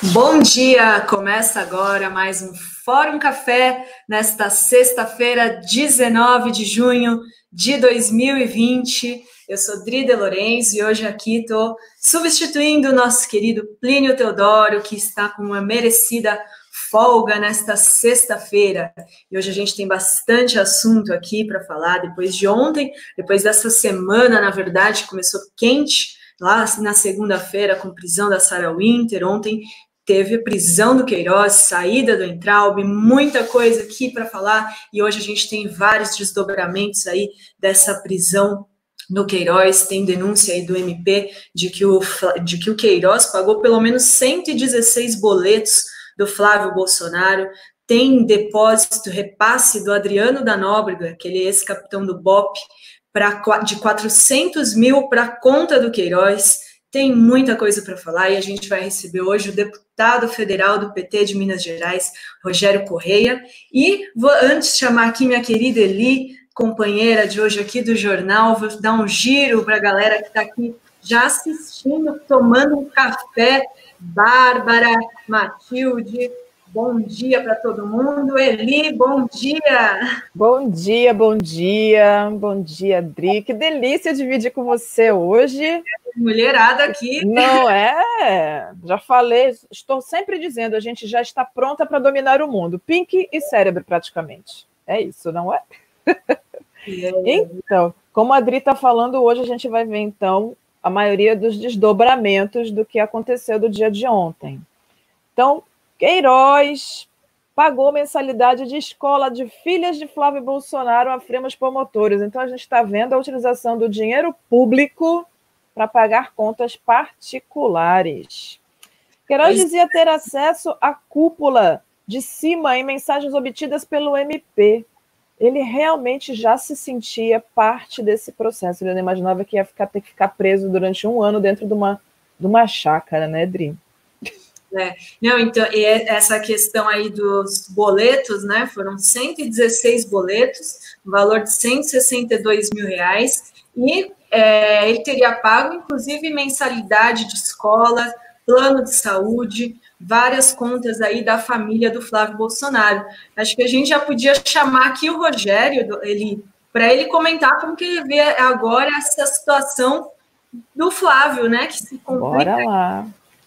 Bom dia! Começa agora mais um Fórum Café nesta sexta-feira, 19 de junho de 2020. Eu sou Drida Lorenzo e hoje aqui estou substituindo o nosso querido Plínio Teodoro, que está com uma merecida folga nesta sexta-feira. E hoje a gente tem bastante assunto aqui para falar depois de ontem, depois dessa semana, na verdade, começou quente lá na segunda-feira com prisão da Sarah Winter. Ontem teve a prisão do Queiroz, saída do Entraub, muita coisa aqui para falar, e hoje a gente tem vários desdobramentos aí dessa prisão no Queiroz. Tem denúncia aí do MP de que o Queiroz pagou pelo menos 116 boletos do Flávio Bolsonaro. Tem depósito, repasse do Adriano da Nóbrega, aquele ex-capitão do BOPE, de 400 mil para a conta do Queiroz. Tem muita coisa para falar e a gente vai receber hoje o deputado federal do PT de Minas Gerais, Rogério Correia. E vou antes chamar aqui minha querida Eli, companheira de hoje aqui do jornal, vou dar um giro para a galera que está aqui já assistindo, tomando um café. Bárbara, Matilde, bom dia para todo mundo. Eli, bom dia! Bom dia, bom dia. Bom dia, Dri. Que delícia dividir com você hoje. Mulherada aqui. Não é? Já falei, estou sempre dizendo, a gente já está pronta para dominar o mundo. Pink e cérebro, praticamente. É isso, não é? Então, como a Dri está falando, hoje a gente vai ver, então, a maioria dos desdobramentos do que aconteceu do dia de ontem. Então, Queiroz pagou mensalidade de escola de filhas de Flávio Bolsonaro a firmas promotores. Então, a gente está vendo a utilização do dinheiro público para pagar contas particulares. Queiroz dizia ter acesso à cúpula de cima em mensagens obtidas pelo MP. Ele realmente já se sentia parte desse processo. Ele não imaginava que ia ter que ficar preso durante um ano dentro de uma chácara, né, Dri? Não, então, essa questão aí dos boletos, né, foram 116 boletos, no valor de 162 mil reais, e ele teria pago, inclusive, mensalidade de escola, plano de saúde, várias contas aí da família do Flávio Bolsonaro. Acho que a gente já podia chamar aqui o Rogério, para ele comentar como que ele vê agora essa situação do Flávio, né, que se complica. Bora lá.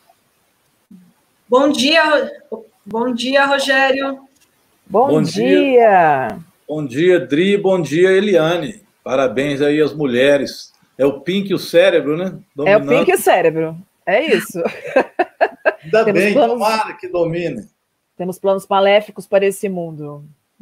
Bom dia, Rogério. Bom dia. Bom dia, Dri, bom dia, Eliane. Parabéns aí às mulheres. É o Pink e o cérebro, né? Dominando. É o Pink e o cérebro, é isso. Ainda bem, tomara que domine. Temos planos maléficos para esse mundo.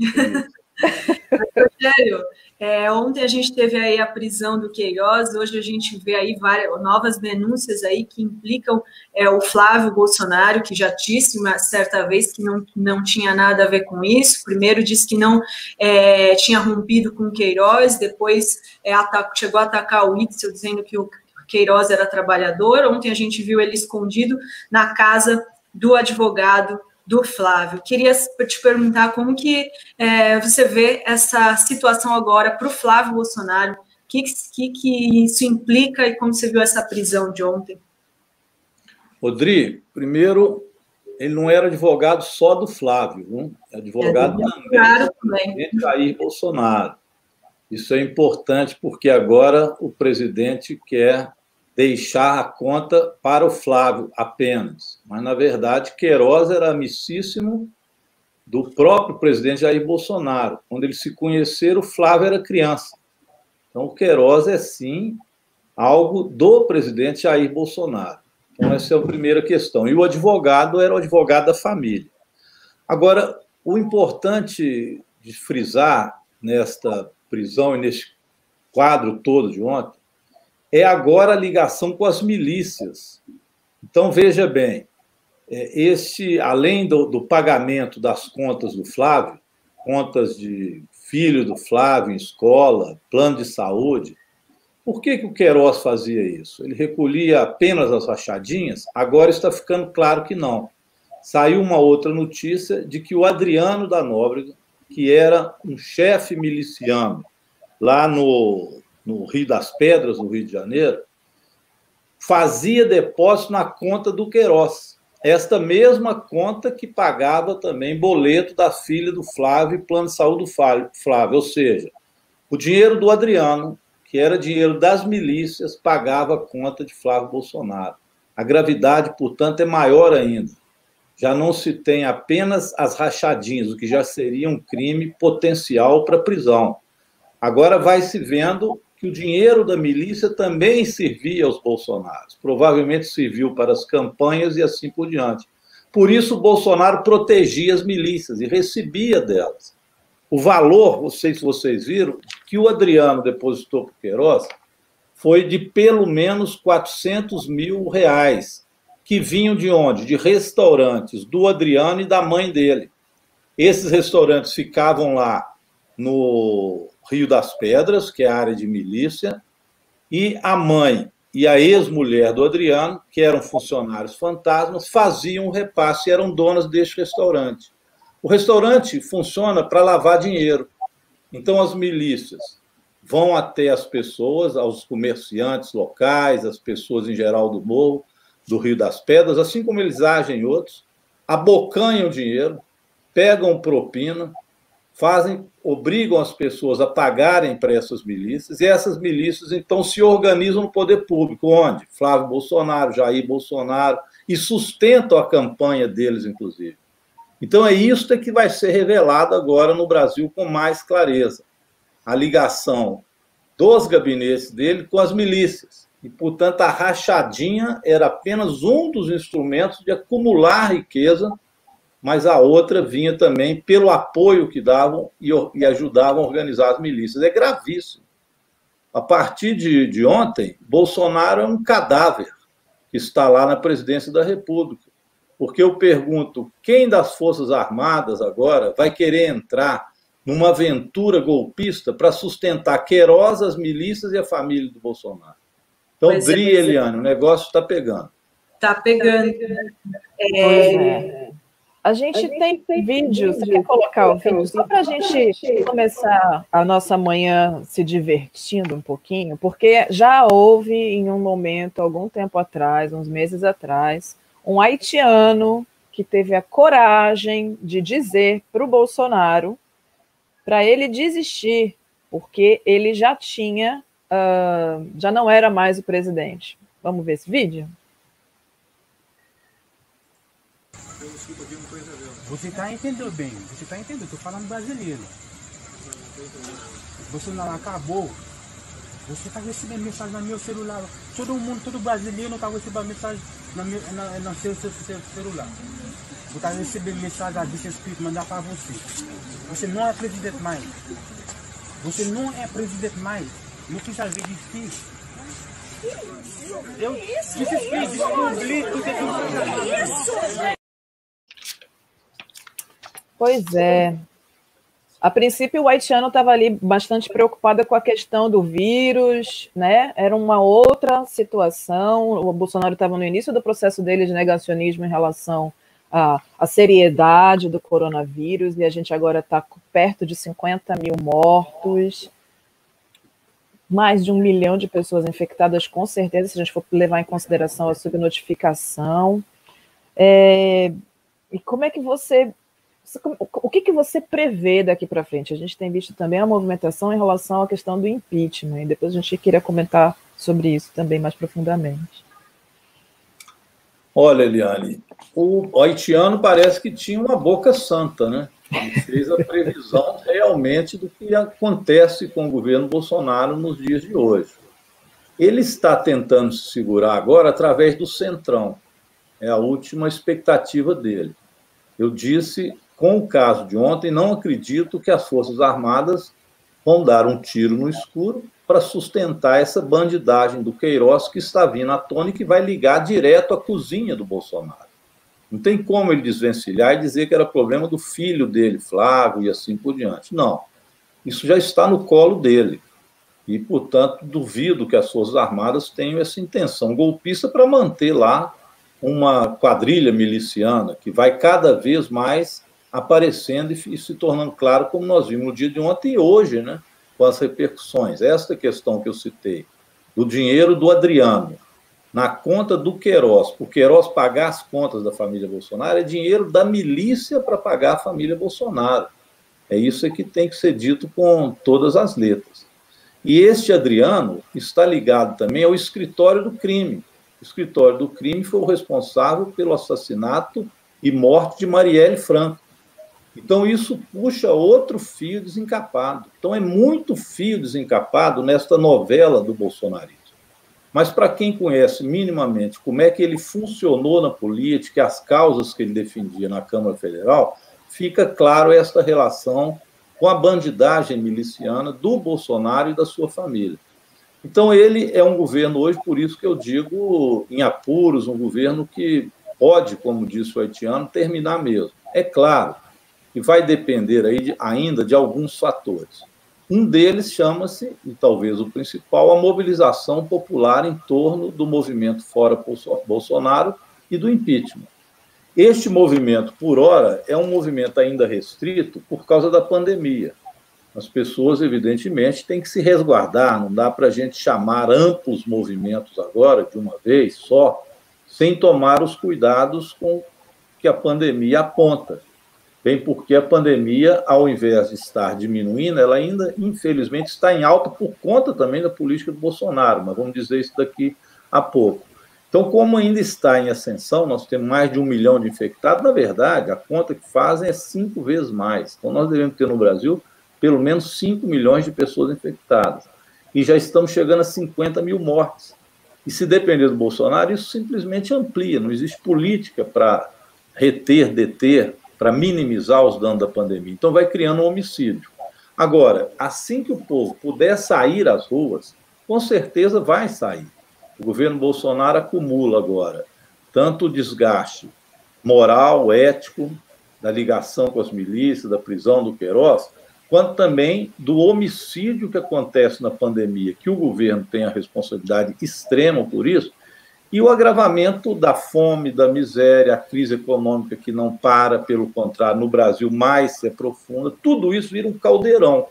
Rogério, ontem a gente teve aí a prisão do Queiroz, hoje a gente vê aí várias novas denúncias aí que implicam o Flávio Bolsonaro, que já disse uma certa vez que não tinha nada a ver com isso. Primeiro disse que não tinha rompido com o Queiroz, depois chegou a atacar o Witzel, dizendo que o Queiroz era trabalhador. Ontem a gente viu ele escondido na casa do advogado do Flávio. Queria te perguntar como que você vê essa situação agora para o Flávio Bolsonaro, o que isso implica e como você viu essa prisão de ontem? Rodrigo, primeiro, ele não era advogado só do Flávio, viu? Advogado também do Jair Bolsonaro. Isso é importante porque agora o presidente quer deixar a conta para o Flávio apenas. Mas, na verdade, Queiroz era amicíssimo do próprio presidente Jair Bolsonaro. Quando eles se conheceram, o Flávio era criança. Então, o Queiroz é, sim, algo do presidente Jair Bolsonaro. Então, essa é a primeira questão. E o advogado era o advogado da família. Agora, o importante de frisar nesta prisão e neste quadro todo de ontem é agora a ligação com as milícias. Então, veja bem, além do pagamento das contas do Flávio, contas de filho do Flávio em escola, plano de saúde, por que o Queiroz fazia isso? Ele recolhia apenas as rachadinhas? Agora está ficando claro que não. Saiu uma outra notícia de que o Adriano da Nóbrega, que era um chefe miliciano lá no Rio das Pedras, no Rio de Janeiro, fazia depósito na conta do Queiroz. esta mesma conta que pagava também boleto da filha do Flávio e plano de saúde do Flávio, ou seja, o dinheiro do Adriano, que era dinheiro das milícias, pagava a conta de Flávio Bolsonaro. A gravidade, portanto, é maior ainda. Já não se tem apenas as rachadinhas, o que já seria um crime potencial para prisão. Agora vai se vendo que o dinheiro da milícia também servia aos bolsonaros. Provavelmente serviu para as campanhas e assim por diante. Por isso, o Bolsonaro protegia as milícias e recebia delas. O valor, não sei se vocês viram, que o Adriano depositou para o Queiroz foi de pelo menos R$400 mil, que vinham de onde? De restaurantes do Adriano e da mãe dele. Esses restaurantes ficavam lá no Rio das Pedras, que é a área de milícia, e a mãe e a ex-mulher do Adriano, que eram funcionários fantasmas, faziam um repasse e eram donas deste restaurante. O restaurante funciona para lavar dinheiro. Então, as milícias vão até as pessoas, aos comerciantes locais, as pessoas em geral do morro, do Rio das Pedras, assim como eles agem em outros, abocanham dinheiro, pegam propina, obrigam as pessoas a pagarem para essas milícias, e essas milícias, então, se organizam no poder público, onde? Flávio Bolsonaro, Jair Bolsonaro, e sustentam a campanha deles, inclusive. Então, é isso que vai ser revelado agora no Brasil com mais clareza. A ligação dos gabinetes dele com as milícias. E, portanto, a rachadinha era apenas um dos instrumentos de acumular riqueza, mas a outra vinha também pelo apoio que davam e ajudavam a organizar as milícias. É gravíssimo. A partir de ontem, Bolsonaro é um cadáver que está lá na presidência da República. Porque eu pergunto, quem das Forças Armadas agora vai querer entrar numa aventura golpista para sustentar Queiroz, as milícias e a família do Bolsonaro? Então, Dri e Eliane, o negócio está pegando. Está pegando. A gente tem vídeos, você quer colocar o vídeo só para a gente começar a nossa manhã se divertindo um pouquinho, porque já houve em um momento, algum tempo atrás, uns meses atrás, um haitiano que teve a coragem de dizer para o Bolsonaro para ele desistir, porque ele já tinha, já não era mais o presidente. Vamos ver esse vídeo? Você está entendendo bem, você está entendendo, estou falando brasileiro. Você não acabou. Você está recebendo mensagem no meu celular. Todo mundo, todo brasileiro está recebendo mensagem no seu celular. Você está recebendo mensagem desse espírito mandar para você. Você não é presidente mais. Você não é presidente mais. Não precisa ver difícil. Eu descobri tudo isso. Pois é. A princípio, o haitiano estava ali bastante preocupado com a questão do vírus, né? Era uma outra situação. O Bolsonaro estava no início do processo dele de negacionismo em relação à seriedade do coronavírus, e a gente agora está perto de 50 mil mortos, mais de 1 milhão de pessoas infectadas, com certeza, se a gente for levar em consideração a subnotificação. E como é que o que você prevê daqui para frente? A gente tem visto também a movimentação em relação à questão do impeachment, e depois a gente queria comentar sobre isso também mais profundamente. Olha, Eliane, o haitiano parece que tinha uma boca santa, né? Ele fez a previsão realmente do que acontece com o governo Bolsonaro nos dias de hoje. Ele está tentando se segurar agora através do Centrão. É a última expectativa dele. Eu disse, com o caso de ontem, não acredito que as Forças Armadas vão dar um tiro no escuro para sustentar essa bandidagem do Queiroz que está vindo à tona e que vai ligar direto à cozinha do Bolsonaro. Não tem como ele desvencilhar e dizer que era problema do filho dele, Flávio, e assim por diante. Não. Isso já está no colo dele. E, portanto, duvido que as Forças Armadas tenham essa intenção golpista para manter lá uma quadrilha miliciana que vai cada vez mais aparecendo e se tornando claro, como nós vimos no dia de ontem e hoje, né, com as repercussões. Esta questão que eu citei, do dinheiro do Adriano, na conta do Queiroz, para o Queiroz pagar as contas da família Bolsonaro, é dinheiro da milícia para pagar a família Bolsonaro. É isso que tem que ser dito com todas as letras. E este Adriano está ligado também ao escritório do crime. O escritório do crime foi o responsável pelo assassinato e morte de Marielle Franco. Então, isso puxa outro fio desencapado. Então, é muito fio desencapado nesta novela do bolsonarismo. Mas, para quem conhece minimamente como é que ele funcionou na política e as causas que ele defendia na Câmara Federal, fica claro esta relação com a bandidagem miliciana do Bolsonaro e da sua família. Então, ele é um governo hoje, por isso que eu digo, em apuros, um governo que pode, como disse o haitiano, terminar mesmo. É claro que vai depender aí ainda de alguns fatores. Um deles chama-se, e talvez o principal, a mobilização popular em torno do movimento Fora Bolsonaro e do impeachment. Este movimento, por hora, é um movimento ainda restrito por causa da pandemia. As pessoas, evidentemente, têm que se resguardar, não dá para a gente chamar amplos movimentos agora, de uma vez só, sem tomar os cuidados com que a pandemia aponta. Bem, porque a pandemia, ao invés de estar diminuindo, ela ainda, infelizmente, está em alta por conta também da política do Bolsonaro, mas vamos dizer isso daqui a pouco. Então, como ainda está em ascensão, nós temos mais de 1 milhão de infectados, na verdade, a conta que fazem é 5 vezes mais. Então, nós devemos ter no Brasil pelo menos 5 milhões de pessoas infectadas. E já estamos chegando a 50 mil mortes. E se depender do Bolsonaro, isso simplesmente amplia, não existe política para reter, deter, para minimizar os danos da pandemia. Então, vai criando um homicídio. Agora, assim que o povo puder sair às ruas, com certeza vai sair. O governo Bolsonaro acumula agora tanto o desgaste moral, ético, da ligação com as milícias, da prisão do Queiroz, quanto também do homicídio que acontece na pandemia, que o governo tem a responsabilidade extrema por isso, e o agravamento da fome, da miséria, a crise econômica que não para, pelo contrário, no Brasil mais se aprofunda, tudo isso vira um caldeirão.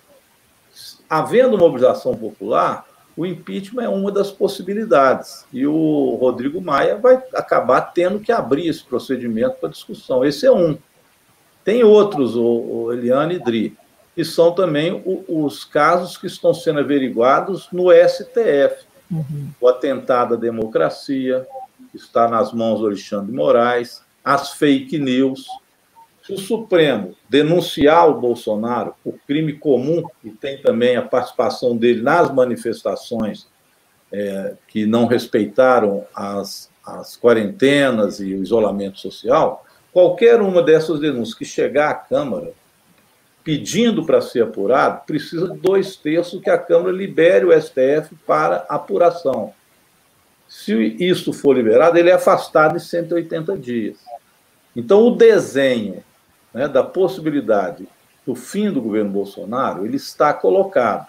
Havendo mobilização popular, o impeachment é uma das possibilidades, e o Rodrigo Maia vai acabar tendo que abrir esse procedimento para discussão. Esse é um. Tem outros, o Eliane e Dri, que são também os casos que estão sendo averiguados no STF. O atentado à democracia está nas mãos do Alexandre de Moraes, as fake news. Se o Supremo denunciar o Bolsonaro por crime comum, e tem também a participação dele nas manifestações que não respeitaram as quarentenas e o isolamento social, qualquer uma dessas denúncias que chegar à Câmara pedindo para ser apurado, precisa de 2/3 que a Câmara libere o STF para apuração. Se isso for liberado, ele é afastado em 180 dias. Então, o desenho, né, da possibilidade do fim do governo Bolsonaro, ele está colocado.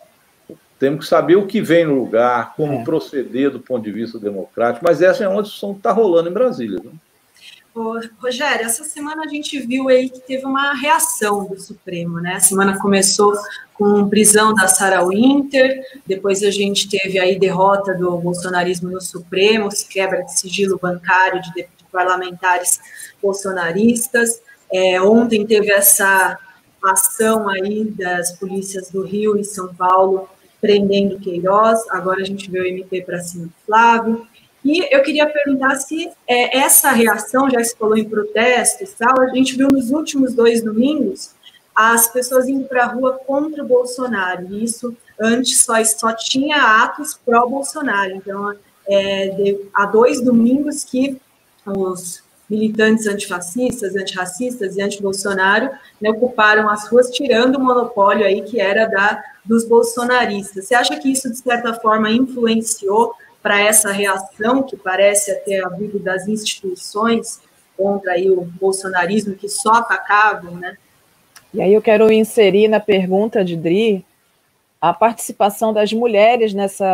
Temos que saber o que vem no lugar, como proceder do ponto de vista democrático, mas essa é uma discussão que está rolando em Brasília. Né? Rogério, essa semana a gente viu aí que teve uma reação do Supremo, né? A semana começou com prisão da Sarah Winter, depois a gente teve aí derrota do bolsonarismo no Supremo, quebra de sigilo bancário de parlamentares bolsonaristas. Ontem teve essa ação aí das polícias do Rio e São Paulo prendendo Queiroz, agora a gente vê o MP para cima do Flávio. E eu queria perguntar se essa reação, já se falou em protestos, tal, a gente viu nos últimos 2 domingos as pessoas indo para a rua contra o Bolsonaro, e isso antes só tinha atos pró-Bolsonaro. Então, há 2 domingos que os militantes antifascistas, antirracistas e anti-Bolsonaro, né, ocuparam as ruas, tirando o monopólio aí que era dos bolsonaristas. Você acha que isso, de certa forma, influenciou para essa reação que parece ter havido das instituições contra aí o bolsonarismo, que só atacavam, né? E aí eu quero inserir na pergunta de Dri a participação das mulheres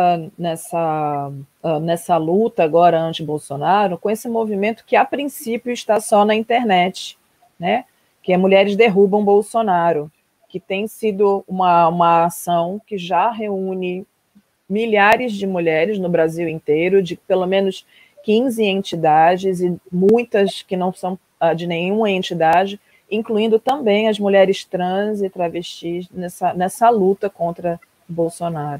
nessa luta agora anti-Bolsonaro, com esse movimento que, a princípio, está só na internet, né? Que é Mulheres Derrubam Bolsonaro, que tem sido uma ação que já reúne milhares de mulheres no Brasil inteiro, de pelo menos 15 entidades, e muitas que não são de nenhuma entidade, incluindo também as mulheres trans e travestis nessa luta contra Bolsonaro.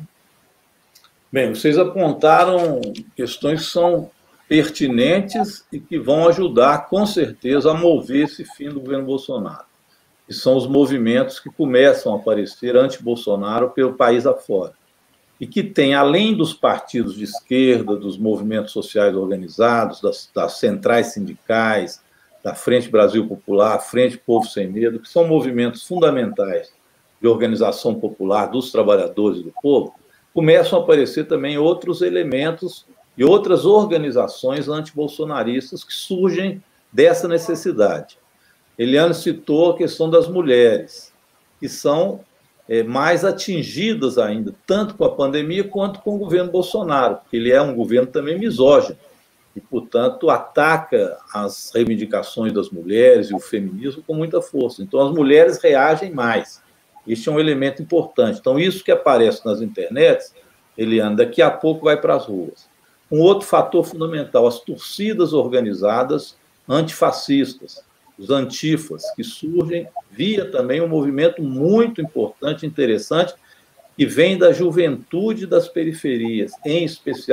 Bem, vocês apontaram questões que são pertinentes e que vão ajudar, com certeza, a mover esse fim do governo Bolsonaro. Que são os movimentos que começam a aparecer anti-Bolsonaro pelo país afora. E que tem, além dos partidos de esquerda, dos movimentos sociais organizados, das centrais sindicais, da Frente Brasil Popular, Frente Povo Sem Medo, que são movimentos fundamentais de organização popular dos trabalhadores e do povo, começam a aparecer também outros elementos e outras organizações antibolsonaristas que surgem dessa necessidade. Eliane citou a questão das mulheres, que são mais atingidas ainda, tanto com a pandemia quanto com o governo Bolsonaro, porque ele é um governo também misógino e, portanto, ataca as reivindicações das mulheres e o feminismo com muita força. Então, as mulheres reagem mais. Este é um elemento importante. Então, isso que aparece nas internets, Eliane, daqui a pouco vai para as ruas. Um outro fator fundamental, as torcidas organizadas antifascistas, os antifas, que surgem via também um movimento muito importante, interessante, que vem da juventude das periferias, em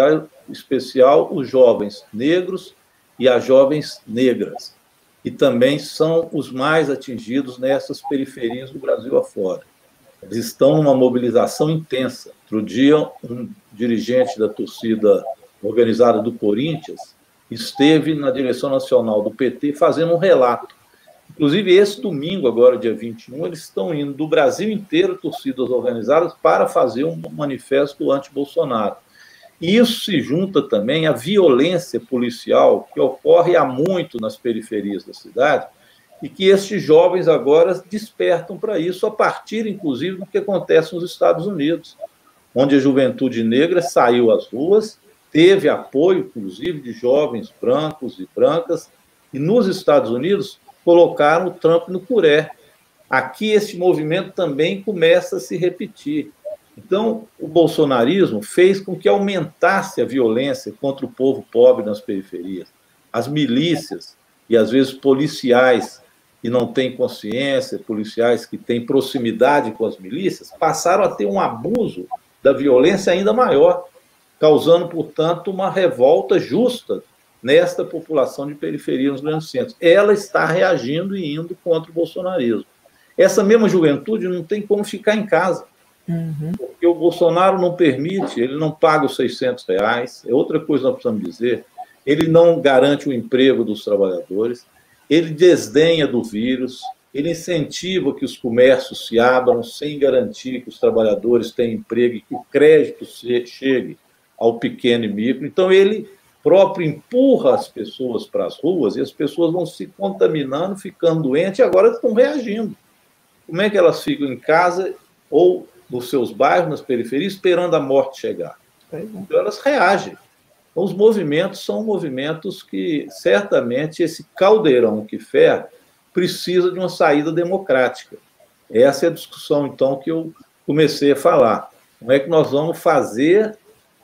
especial os jovens negros e as jovens negras, que também são os mais atingidos nessas periferias do Brasil afora. Eles estão numa mobilização intensa. Outro dia, um dirigente da torcida organizada do Corinthians esteve na direção nacional do PT fazendo um relato. Inclusive, esse domingo, agora, dia 21, eles estão indo do Brasil inteiro, torcidas organizadas, para fazer um manifesto anti-Bolsonaro. E isso se junta também à violência policial que ocorre há muito nas periferias da cidade e que estes jovens agora despertam para isso, a partir, inclusive, do que acontece nos Estados Unidos, onde a juventude negra saiu às ruas, teve apoio, inclusive, de jovens brancos e brancas, e nos Estados Unidos colocaram o Trump no puré. Aqui esse movimento também começa a se repetir. Então, o bolsonarismo fez com que aumentasse a violência contra o povo pobre nas periferias. As milícias, e às vezes policiais que não têm consciência, policiais que têm proximidade com as milícias, passaram a ter um abuso da violência ainda maior, causando, portanto, uma revolta justa nesta população de periferia nos grandes centros. Ela está reagindo e indo contra o bolsonarismo. Essa mesma juventude não tem como ficar em casa, porque o Bolsonaro não permite, ele não paga os R$600, é outra coisa que nós precisamos dizer, ele não garante o emprego dos trabalhadores, ele desdenha do vírus, ele incentiva que os comércios se abram sem garantir que os trabalhadores tenham emprego e que o crédito chegue ao pequeno e micro. Então, ele próprio empurra as pessoas para as ruas e as pessoas vão se contaminando, ficando doentes e agora estão reagindo. Como é que elas ficam em casa ou nos seus bairros, nas periferias, esperando a morte chegar? Então, elas reagem. Então, os movimentos são movimentos que, certamente, esse caldeirão que ferve precisa de uma saída democrática. Essa é a discussão, então, que eu comecei a falar. Como é que nós vamos fazer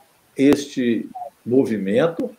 este movimento,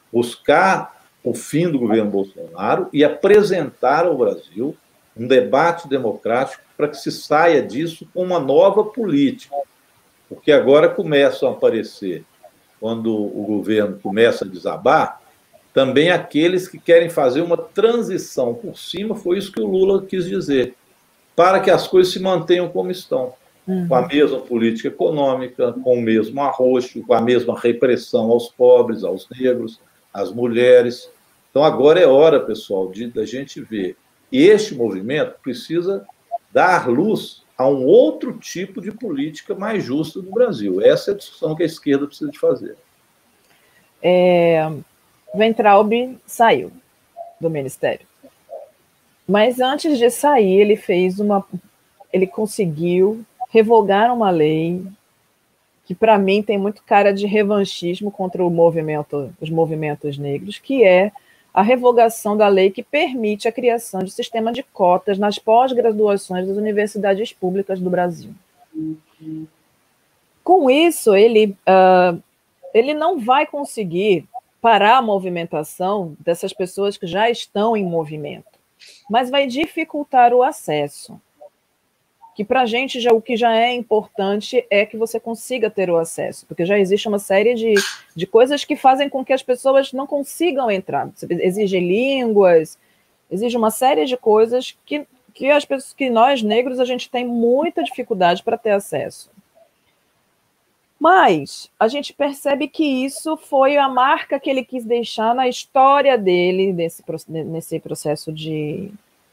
buscar o fim do governo Bolsonaro e apresentar ao Brasil um debate democrático para que se saia disso com uma nova política. Porque agora começam a aparecer, quando o governo começa a desabar, também aqueles que querem fazer uma transição por cima, foi isso que o Lula quis dizer, para que as coisas se mantenham como estão. Com a mesma política econômica, com o mesmo arroxo, com a mesma repressão aos pobres, aos negros, às mulheres. Então, agora é hora, pessoal, da gente ver. E este movimento precisa dar luz a um outro tipo de política mais justa no Brasil. Essa é a discussão que a esquerda precisa de fazer. Weintraub saiu do Ministério. Mas antes de sair, ele conseguiu revogar uma lei que, para mim, tem muito cara de revanchismo contra os movimentos negros, que é a revogação da lei que permite a criação de sistema de cotas nas pós-graduações das universidades públicas do Brasil. com isso, ele não vai conseguir parar a movimentação dessas pessoas que já estão em movimento, mas vai dificultar o acesso. Que para a gente, o que já é importante é que você consiga ter o acesso, porque já existe uma série de coisas que fazem com que as pessoas não consigam entrar. Exige línguas, exige uma série de coisas que nós, negros, a gente tem muita dificuldade para ter acesso. Mas a gente percebe que isso foi a marca que ele quis deixar na história dele, nesse processo de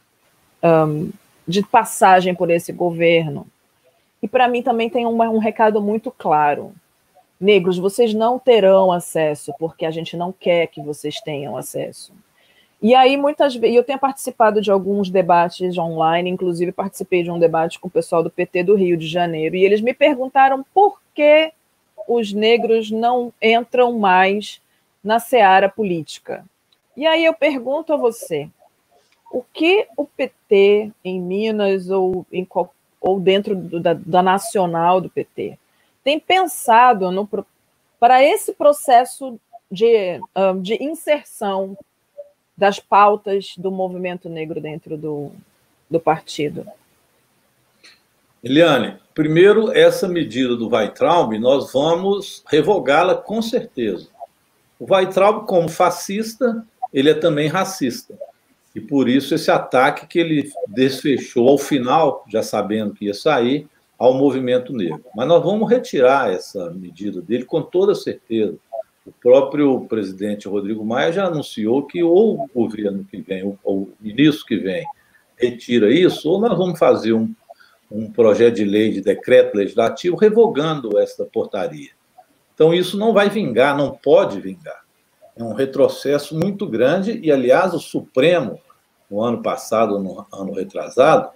passagem por esse governo. E para mim também tem um recado muito claro. Negros, vocês não terão acesso, porque a gente não quer que vocês tenham acesso. E aí, muitas vezes, eu tenho participado de alguns debates online, inclusive participei de um debate com o pessoal do PT do Rio de Janeiro, e eles me perguntaram por que os negros não entram mais na seara política. E aí eu pergunto a você, o que o PT em Minas ou dentro da nacional do PT tem pensado para esse processo de inserção das pautas do movimento negro dentro do partido? Eliane, primeiro, essa medida do Weintraub, nós vamos revogá-la com certeza. O Weintraub, como fascista, ele é também racista. E por isso esse ataque que ele desfechou ao final, já sabendo que ia sair, ao movimento negro. Mas nós vamos retirar essa medida dele com toda certeza. O próprio presidente Rodrigo Maia já anunciou que ou o governo que vem, ou o ministro que vem, retira isso, ou nós vamos fazer um projeto de lei, de decreto legislativo, revogando esta portaria. Então, isso não vai vingar, não pode vingar. É um retrocesso muito grande, e, aliás, o Supremo, no ano passado, no ano retrasado,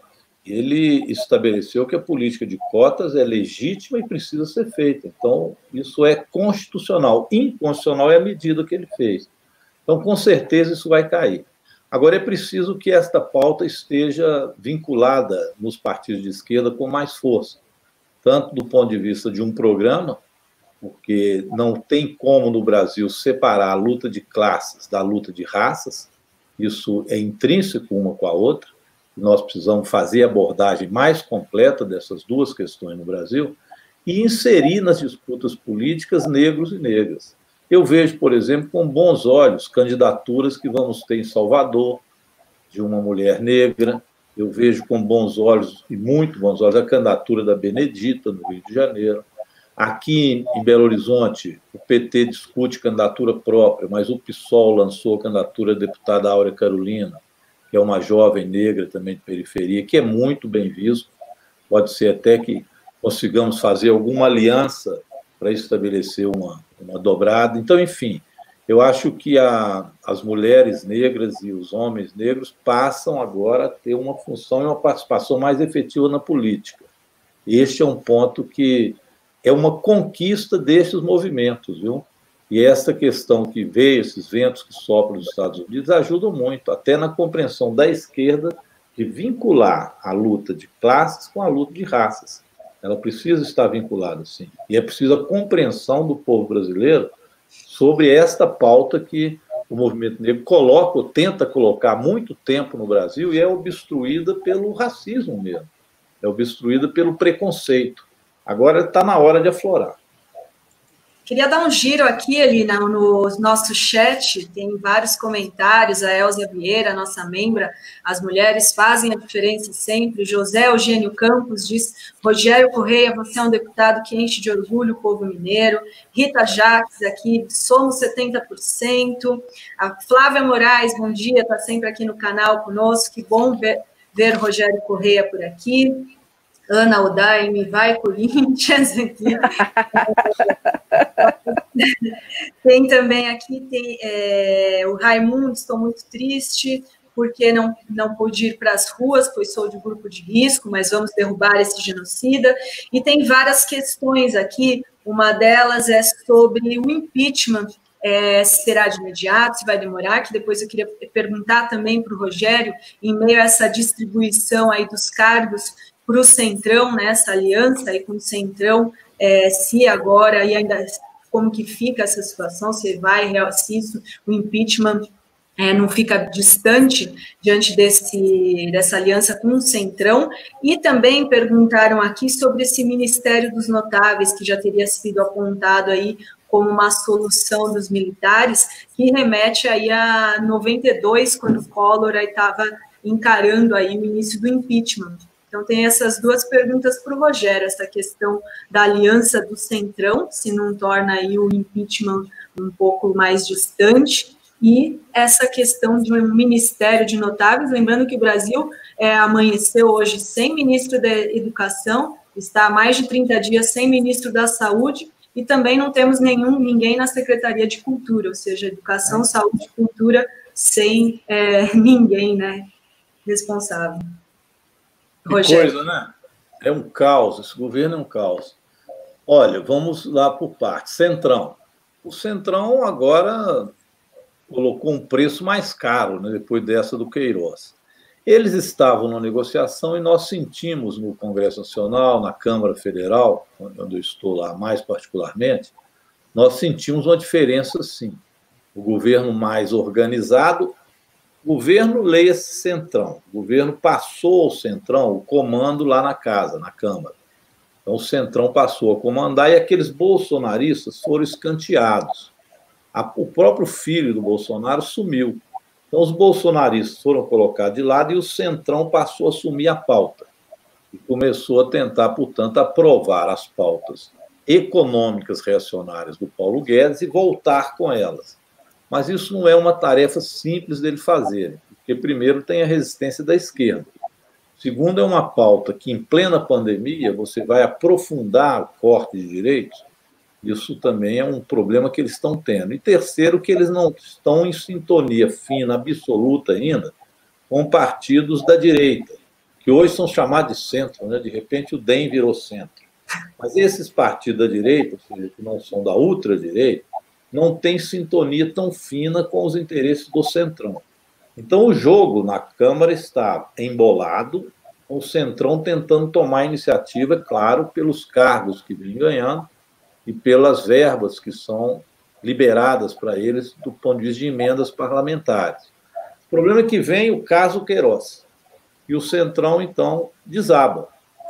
ele estabeleceu que a política de cotas é legítima e precisa ser feita. Então, isso é constitucional. Inconstitucional é a medida que ele fez. Então, com certeza, isso vai cair. Agora, é preciso que esta pauta esteja vinculada nos partidos de esquerda com mais força, tanto do ponto de vista de um programa, porque não tem como no Brasil separar a luta de classes da luta de raças, isso é intrínseco uma com a outra, nós precisamos fazer a abordagem mais completa dessas duas questões no Brasil e inserir nas disputas políticas negros e negras. Eu vejo, por exemplo, com bons olhos candidaturas que vamos ter em Salvador, de uma mulher negra. Eu vejo com bons olhos, e muito bons olhos, a candidatura da Benedita, no Rio de Janeiro. Aqui em Belo Horizonte, o PT discute candidatura própria, mas o PSOL lançou a candidatura da deputada Áurea Carolina, que é uma jovem negra também de periferia, que é muito bem visto. Pode ser até que consigamos fazer alguma aliança para estabelecer uma dobrada. Então, enfim, eu acho que as mulheres negras e os homens negros passam agora a ter uma função e uma participação mais efetiva na política. Este é um ponto que é uma conquista desses movimentos, viu? E essa questão que veio, esses ventos que sopram dos Estados Unidos, ajudam muito, até na compreensão da esquerda, de vincular a luta de classes com a luta de raças. Ela precisa estar vinculada, sim. E é preciso a compreensão do povo brasileiro sobre esta pauta que o movimento negro coloca, ou tenta colocar há muito tempo no Brasil, e é obstruída pelo racismo mesmo. É obstruída pelo preconceito. Agora está na hora de aflorar. Queria dar um giro aqui ali no nosso chat, tem vários comentários, a Elza Vieira, nossa membra, as mulheres fazem a diferença sempre, José Eugênio Campos diz, Rogério Correia, você é um deputado que enche de orgulho o povo mineiro, Rita Jacques aqui, somos 70%, a Flávia Moraes, bom dia, está sempre aqui no canal conosco, que bom ver Rogério Correia por aqui, Ana Odaime, vai Corinthians aqui. Tem também aqui, o Raimundo, estou muito triste, porque não pude ir para as ruas, pois sou de grupo de risco, mas vamos derrubar esse genocida. E tem várias questões aqui, uma delas é sobre o impeachment, se será de imediato, se vai demorar, que depois eu queria perguntar também para o Rogério, em meio a essa distribuição aí dos cargos, para o Centrão, né, essa aliança aí com o Centrão, se agora, e ainda como que fica essa situação, se o impeachment não fica distante diante dessa aliança com o Centrão. E também perguntaram aqui sobre esse Ministério dos Notáveis, que já teria sido apontado aí como uma solução dos militares, que remete aí a 92, quando o Collor estava encarando aí o início do impeachment. Então, tem essas duas perguntas para o Rogério, essa questão da aliança do Centrão, se não torna aí o impeachment um pouco mais distante, e essa questão de um Ministério de Notáveis, lembrando que o Brasil amanheceu hoje sem ministro da Educação, está há mais de 30 dias sem ministro da Saúde, e também não temos ninguém na Secretaria de Cultura, ou seja, Educação, Saúde e Cultura sem ninguém, né, responsável. Que Rogério. Coisa, né? É um caos, esse governo é um caos. Olha, vamos lá por partes. Centrão. O Centrão agora colocou um preço mais caro, né, depois dessa do Queiroz. Eles estavam na negociação e nós sentimos no Congresso Nacional, na Câmara Federal, onde eu estou lá mais particularmente, nós sentimos uma diferença, sim. O governo mais organizado, o governo leia-se Centrão, o governo passou ao Centrão o comando lá na casa, na Câmara. Então o Centrão passou a comandar e aqueles bolsonaristas foram escanteados. O próprio filho do Bolsonaro sumiu. Então, os bolsonaristas foram colocados de lado e o Centrão passou a assumir a pauta. E começou a tentar, portanto, aprovar as pautas econômicas reacionárias do Paulo Guedes e voltar com elas. Mas isso não é uma tarefa simples dele fazer, porque, primeiro, tem a resistência da esquerda. Segundo, é uma pauta que, em plena pandemia, você vai aprofundar o corte de direitos. Isso também é um problema que eles estão tendo. E terceiro, que eles não estão em sintonia fina, absoluta ainda, com partidos da direita, que hoje são chamados de centro, né? De repente o DEM virou centro. Mas esses partidos da direita, ou seja, que não são da ultradireita, não têm sintonia tão fina com os interesses do Centrão. Então o jogo na Câmara está embolado, com o Centrão tentando tomar a iniciativa, claro, pelos cargos que vem ganhando, e pelas verbas que são liberadas para eles do ponto de vista de emendas parlamentares. O problema é que vem o caso Queiroz, e o Centrão, então, desaba.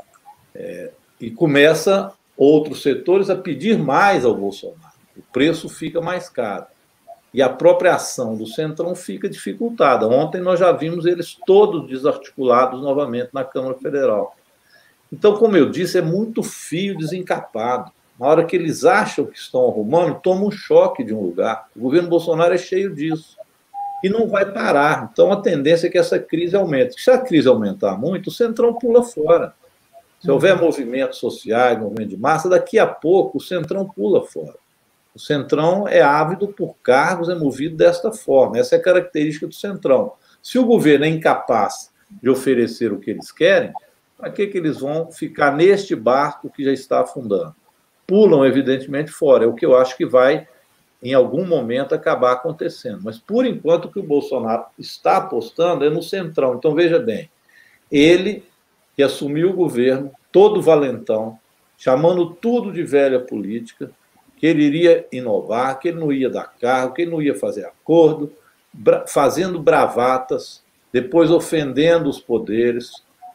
E começa outros setores a pedir mais ao Bolsonaro. O preço fica mais caro. E a própria ação do Centrão fica dificultada. Ontem nós já vimos eles todos desarticulados novamente na Câmara Federal. Então, como eu disse, é muito fio desencapado. Na hora que eles acham que estão arrumando, toma um choque de um lugar. O governo Bolsonaro é cheio disso. E não vai parar. Então, a tendência é que essa crise aumente. Se a crise aumentar muito, o Centrão pula fora. Se houver movimentos sociais, movimento de massa, daqui a pouco o Centrão pula fora. O Centrão é ávido por cargos, é movido desta forma. Essa é a característica do Centrão. Se o governo é incapaz de oferecer o que eles querem, para que eles vão ficar neste barco que já está afundando? Pulam, evidentemente, fora. É o que eu acho que vai, em algum momento, acabar acontecendo. Mas, por enquanto, o que o Bolsonaro está apostando é no Centrão. Então, veja bem, ele que assumiu o governo, todo valentão, chamando tudo de velha política, que ele iria inovar, que ele não ia dar cargo, que ele não ia fazer acordo, fazendo bravatas, depois ofendendo os poderes,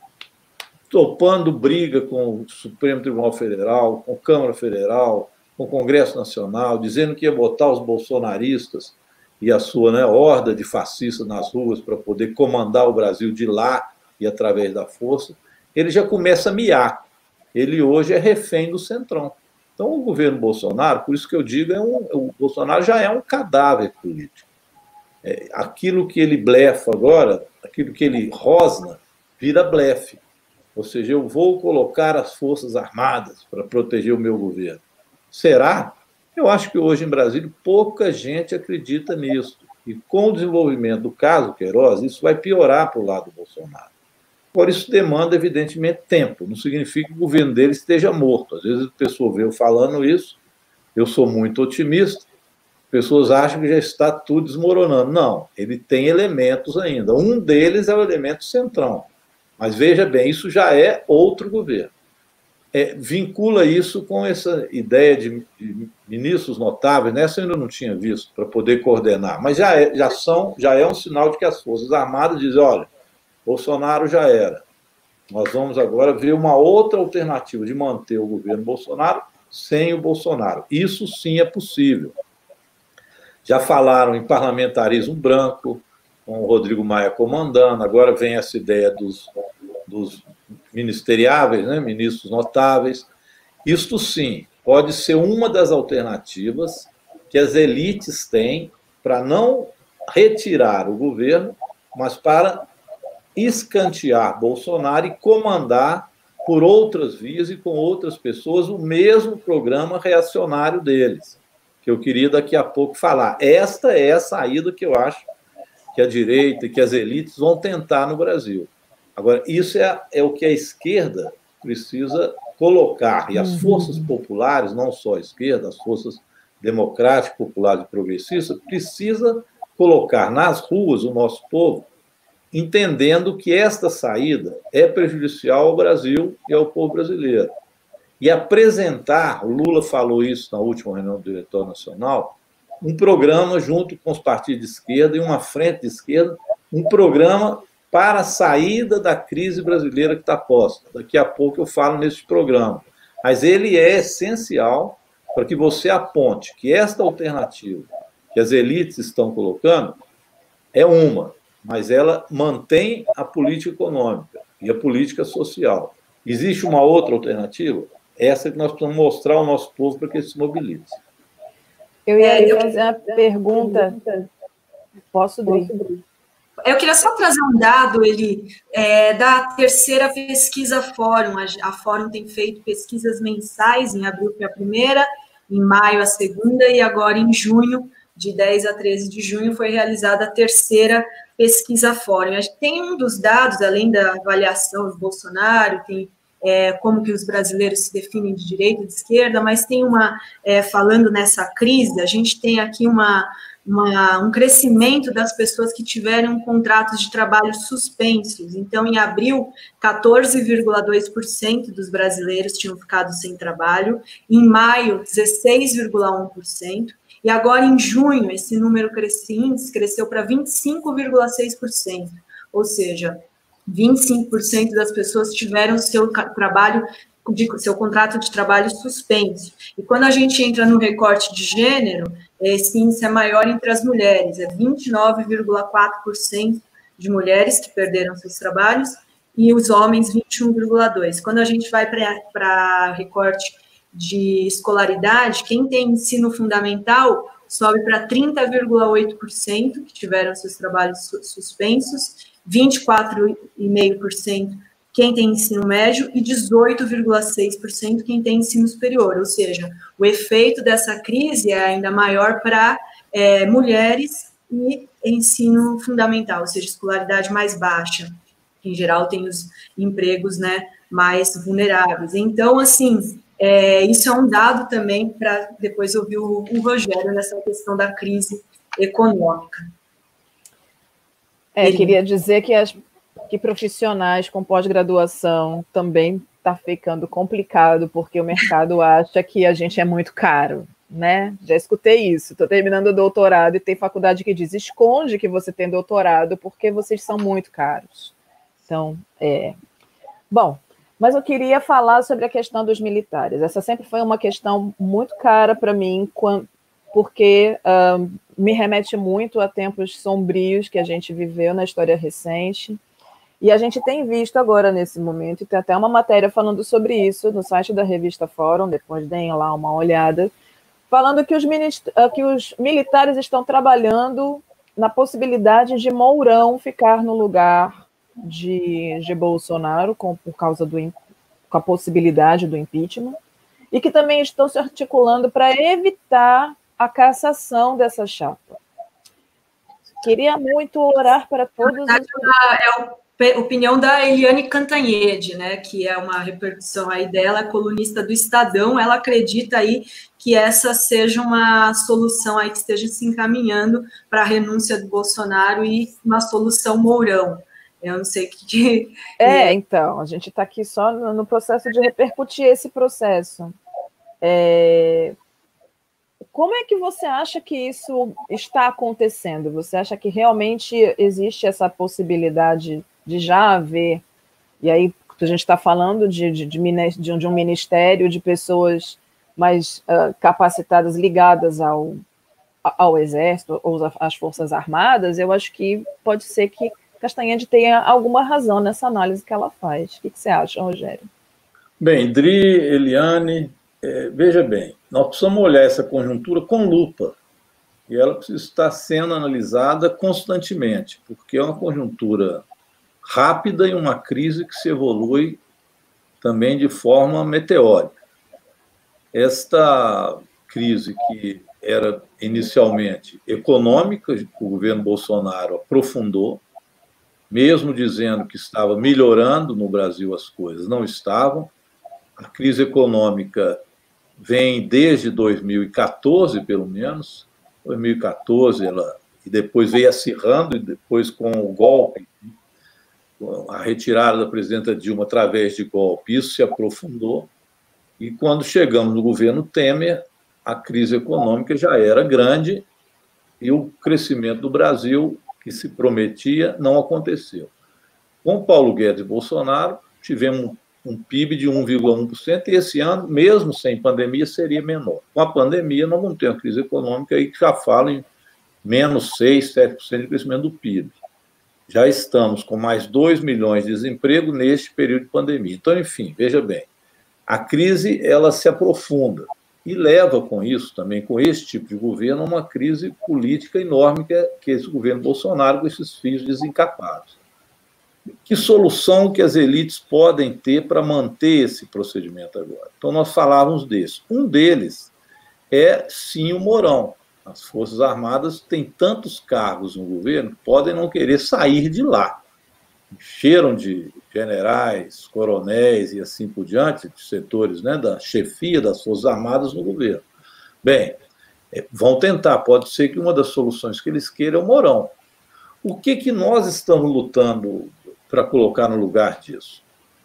topando briga com o Supremo Tribunal Federal, com a Câmara Federal, com o Congresso Nacional, dizendo que ia botar os bolsonaristas e a sua horda de fascistas nas ruas para poder comandar o Brasil de lá e através da força, ele já começa a miar. Ele hoje é refém do Centrão. Então, o governo Bolsonaro, por isso que eu digo, o Bolsonaro já é um cadáver político. Aquilo que ele blefa agora, aquilo que ele rosna, vira blefe. Ou seja, eu vou colocar as Forças Armadas para proteger o meu governo. Será? Eu acho que hoje em Brasília pouca gente acredita nisso. E com o desenvolvimento do caso Queiroz, isso vai piorar para o lado do Bolsonaro. Por isso demanda, evidentemente, tempo. Não significa que o governo dele esteja morto. Às vezes a pessoa vê eu falando isso, eu sou muito otimista, pessoas acham que já está tudo desmoronando. Não, ele tem elementos ainda. Um deles é o elemento Centrão. Mas veja bem, isso já é outro governo. Vincula isso com essa ideia de ministros notáveis, nessa eu ainda não tinha visto, para poder coordenar, mas já é um sinal de que as Forças Armadas dizem, olha, Bolsonaro já era, nós vamos agora ver uma outra alternativa de manter o governo Bolsonaro sem o Bolsonaro. Isso sim é possível. Já falaram em parlamentarismo branco, com o Rodrigo Maia comandando, agora vem essa ideia dos ministeriáveis, né, ministros notáveis. Isto sim pode ser uma das alternativas que as elites têm para não retirar o governo, mas para escantear Bolsonaro e comandar por outras vias e com outras pessoas o mesmo programa reacionário deles, que eu queria daqui a pouco falar. Esta é a saída que eu acho que a direita e que as elites vão tentar no Brasil. Agora, isso é o que a esquerda precisa colocar, e as forças populares, não só a esquerda, as forças democráticas, populares e progressistas, precisa colocar nas ruas o nosso povo, entendendo que esta saída é prejudicial ao Brasil e ao povo brasileiro. E apresentar, o Lula falou isso na última reunião do Diretório Nacional, um programa junto com os partidos de esquerda e uma frente de esquerda, um programa para a saída da crise brasileira que está posta. Daqui a pouco eu falo nesse programa. Mas ele é essencial para que você aponte que esta alternativa que as elites estão colocando é uma, mas ela mantém a política econômica e a política social. Existe uma outra alternativa? Essa que nós precisamos mostrar ao nosso povo para que ele se mobilize. Eu ia fazer uma pergunta. Posso, Dri? Eu queria só trazer um dado, da terceira pesquisa Fórum. A Fórum tem feito pesquisas mensais, em abril foi a primeira, em maio a segunda, e agora em junho, de 10 a 13 de junho, foi realizada a terceira pesquisa Fórum. Tem um dos dados, além da avaliação do Bolsonaro, tem como que os brasileiros se definem de direita e de esquerda, mas tem falando nessa crise, a gente tem aqui um crescimento das pessoas que tiveram contratos de trabalho suspensos. Então, em abril, 14,2% dos brasileiros tinham ficado sem trabalho, em maio, 16,1%, e agora, em junho, esse número cresceu para 25,6%, ou seja, 25% das pessoas tiveram seu contrato de trabalho suspenso. E quando a gente entra no recorte de gênero, esse índice é maior entre as mulheres, 29,4% de mulheres que perderam seus trabalhos e os homens 21,2%. Quando a gente vai para recorte de escolaridade, quem tem ensino fundamental sobe para 30,8% que tiveram seus trabalhos suspensos, 24,5% quem tem ensino médio e 18,6% quem tem ensino superior, ou seja, o efeito dessa crise é ainda maior para mulheres e ensino fundamental, ou seja, escolaridade mais baixa, que em geral tem os empregos, né, mais vulneráveis. Então, assim, isso é um dado também para depois ouvir o Rogério nessa questão da crise econômica. Queria dizer que profissionais com pós-graduação também está ficando complicado, porque o mercado acha que a gente é muito caro, né? Já escutei isso. Estou terminando o doutorado e tem faculdade que diz, esconde que você tem doutorado porque vocês são muito caros. Então, Bom, mas eu queria falar sobre a questão dos militares. Essa sempre foi uma questão muito cara para mim, porque me remete muito a tempos sombrios que a gente viveu na história recente, e a gente tem visto agora, nesse momento, e tem até uma matéria falando sobre isso no site da revista Fórum, depois deem lá uma olhada, falando que os militares estão trabalhando na possibilidade de Mourão ficar no lugar de Bolsonaro, por causa com a possibilidade do impeachment, e que também estão se articulando para evitar a cassação dessa chapa. Queria muito orar para todos. É a opinião da Eliane Cantanhede, né, que é uma repercussão aí dela, colunista do Estadão. Ela acredita aí que essa seja uma solução aí que esteja se encaminhando para a renúncia do Bolsonaro e uma solução Mourão. Eu não sei o que... Então, a gente está aqui só no processo de repercutir esse processo. Como é que você acha que isso está acontecendo? Você acha que realmente existe essa possibilidade de já haver, e aí a gente está falando de um ministério, de pessoas mais capacitadas, ligadas ao Exército ou às Forças Armadas, eu acho que pode ser que Castanhede tenha alguma razão nessa análise que ela faz. O que você acha, Rogério? Bem, Dri, Eliane, veja bem, nós precisamos olhar essa conjuntura com lupa, e ela precisa estar sendo analisada constantemente, porque é uma conjuntura rápida e uma crise que se evolui também de forma meteórica. Esta crise, que era inicialmente econômica, que o governo Bolsonaro aprofundou, mesmo dizendo que estava melhorando no Brasil as coisas, não estavam. A crise econômica vem desde 2014, pelo menos. 2014, e depois veio acirrando, e depois com o golpe, a retirada da presidenta Dilma através de golpe, isso se aprofundou. E quando chegamos no governo Temer, a crise econômica já era grande e o crescimento do Brasil, que se prometia, não aconteceu. Com Paulo Guedes e Bolsonaro, tivemos um PIB de 1,1%, e esse ano, mesmo sem pandemia, seria menor. Com a pandemia, nós vamos ter uma crise econômica aí que já fala em menos 6%, 7% de crescimento do PIB. Já estamos com mais 2 milhões de desemprego neste período de pandemia. Então, enfim, veja bem, a crise ela se aprofunda e leva com isso, também com esse tipo de governo, uma crise política enorme que esse governo Bolsonaro com esses filhos desencapados. Que solução que as elites podem ter para manter esse procedimento agora? Então, nós falávamos desse. Um deles é, sim, o Mourão. As Forças Armadas têm tantos cargos no governo que podem não querer sair de lá. Encheram de generais, coronéis e assim por diante, de setores, né, da chefia das Forças Armadas no governo. Bem, vão tentar, pode ser que uma das soluções que eles queiram é o Mourão. O que nós estamos lutando para colocar no lugar disso?